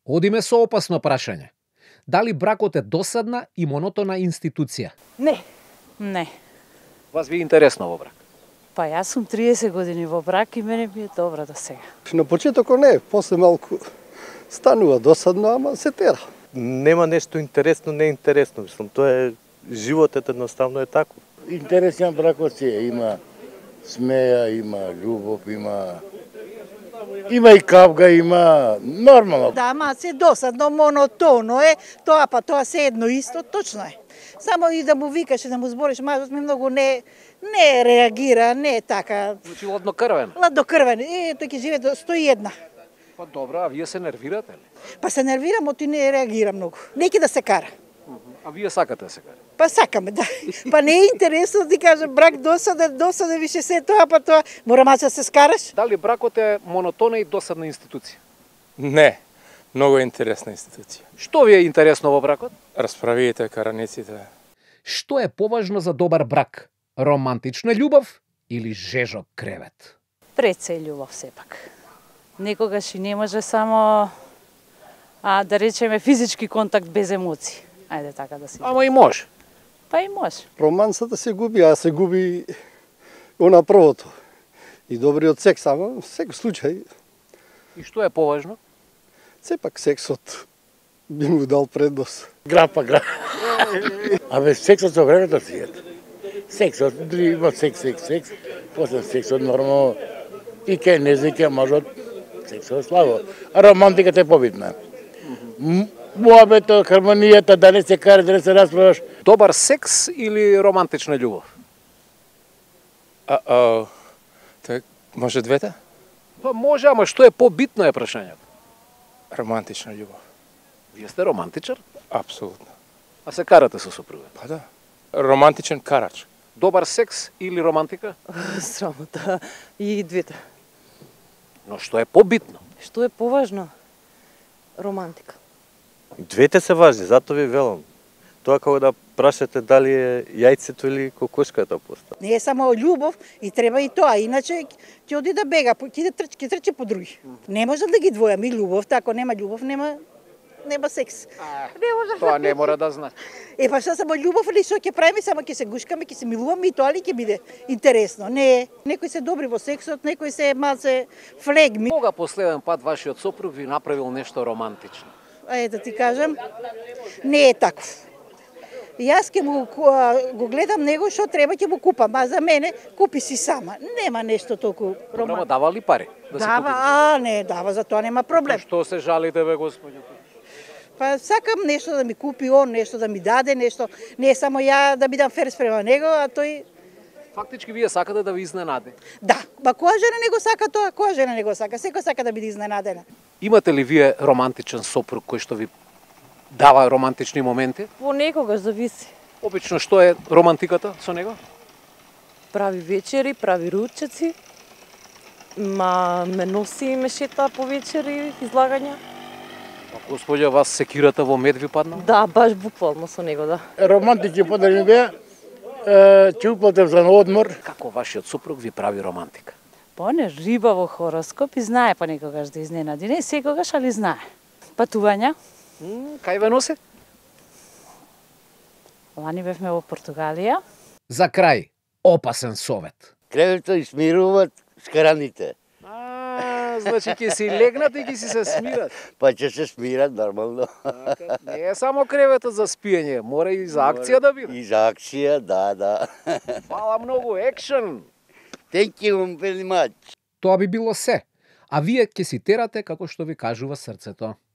Одиме со опасно прашање. Дали бракот е досадна и монотона институција? Не, не. Вас ви е интересно во брак? Па јас сум 30 години во брак и мене ми е добро до сега. На почетокот не, после малку станува досадно, ама се тера. Нема нешто интересно, не интересно. Мислам, тоа е животот едноставно е таков. Интересен бракот си е, има смеја, има љубов, има и кавга, има нормално. Да, ама се досадно, монотоно е, тоа се едно исто, точно е. Само и да му викаш и да му збориш, мажот ми многу не реагира, не е така. Значи ладнокрвен. Ладнокрвен, тој ќе живее до 101. Па добро, а вие се нервирате ли? Па се нервирам, оти не реагира многу. Неќе да се кара. А вие сакате да се кара? Па сакаме, да. Па не е интересно да ти кажам, брак досаден више се тоа, па тоа, мора да се скараш. Дали бракот е монотона и досадна институција? Не, многу интересна институција. Што ви е интересно во бракот? Расправите, караниците. Што е поважно за добар брак? Романтична љубов или жежок кревет? Пред се љубов сепак. Некогаш и не може само да речеме физички контакт без емоции. Ајде така да си. Ама и може. Па и може. Романсата се губи, а се губи она првото. И добриот секс, ама во секој случај, И што е поважно? сепак сексот би му дал предност. Грапа. Абе, сексот со времето си ете. Сексот, има секс, после сексот нормално и ке нези, ке мажот, сексот слабо. А романтиката е побитна. Муабето, хармонијата, да не се караш, да не се расправаш. Добар секс или романтична љубов? Тоа може двете? Па може, ама што е побитно е прашањето. Романтична љубов. Вие сте романтичар? Апсолутно. А се карате со супруга? Па да. Романтичен карач. Добар секс или романтика? Срамота и двете. Но што е побитно? Што е поважно? Романтика. Двете се важни, затоа ви велам. Тоа како да прашате дали е јајцето или кокошката поста. Не е само љубов и треба и тоа, иначе ќе оди да бега, ќе трчи по други. Не може да ги двојаме и љубов, ако нема љубов, нема секс. Не може. Тоа не мора да знае. Па што само љубов или што ќе правиме, само ќе се гушкаме, ќе се милуваме и тоа ли ќе биде интересно? Не, некои се добри во сексот, некои се малце флегми. Кога последен пат вашиот сопруг ви направил нешто романтично? Да ти кажам, не е таков. Јас ќе го гледам него што треба ќе му купам, а за мене купи си сама. Нема нешто толку романтично. Добро, дава ли пари? Да дава, не, дава, за тоа нема проблем. Што се жалите бе, господи? Па сакам нешто да ми купи он, нешто да ми даде, нешто. Не само ја да бидам фер спрема него, а тој... Фактички вие сакате да ви изненаде. Да, ба која жена не го сака тоа, која жена не го сака, секој сака да биде изненадена. Имате ли вие романтичен сопруг кој што ви дава романтични моменти? Понекогаш зависи. Обично што е романтиката со него? Прави вечери, прави ручеци, ме носи и ме шета по вечери, излагања. Господја, вас секирата во мед ви падна? Да, баш буквално со него, да. Романтични подари беа, ќе уплатев за одмор. Како вашиот сопруг ви прави романтика? Па не риба во хороскоп и знае понекогаш да изненади. Не секогаш, али знае. Патувања. Кај ве носи? Лани бевме во Португалија. За крај, опасен совет. Кревето измируваат шкараните. Значи ќе си легнат и ќе си се смират. Па ќе се смират нормално. Не е само креветот за спиење, мора и за акција да биде. И за акција, да. Фала многу, екшен! Thank you very much. Тоа би било се, а вие ќе си терате како што ви кажува срцето.